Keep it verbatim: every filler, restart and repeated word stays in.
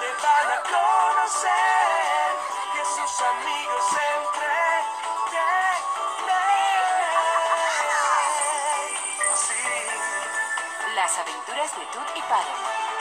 te van a conocer, que sus amigos entretienen. Sí. Las aventuras de Toot y Puddle.